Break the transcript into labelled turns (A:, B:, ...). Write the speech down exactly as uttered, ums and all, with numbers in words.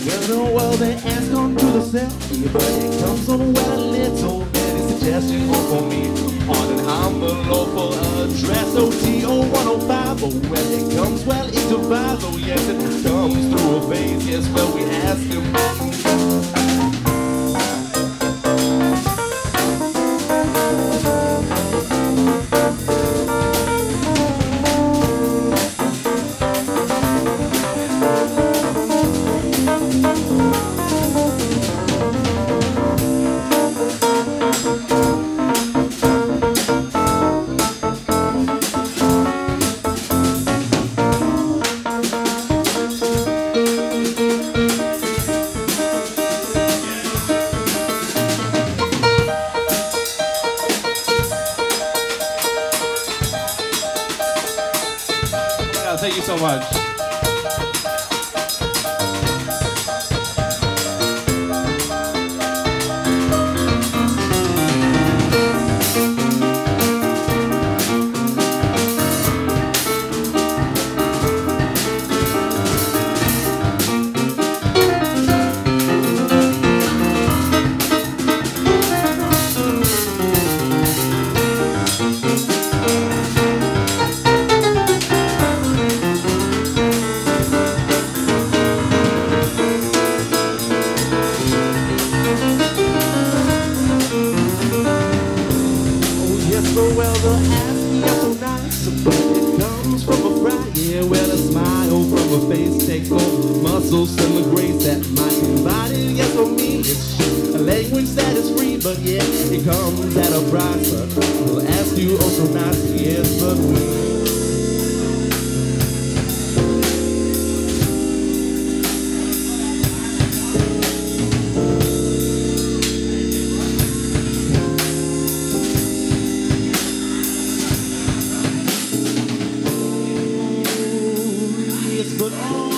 A: Well, well, they ask unto the self, but it comes on well a little bit of suggestion for me on an envelope for address O T O one oh five. Oh, well, it comes well into vibes. Oh, yes, it comes through a phase. Yes, well, we ask him.
B: Thank you so much.
A: Well, the ask me are so nice, but it comes from a fry. Yeah, well, a smile from a face takes on muscles and the grace that my body. Yes, for me, it's a language that is free, but yeah, it comes at a price. But we'll ask you oh so nice, yes, but we. But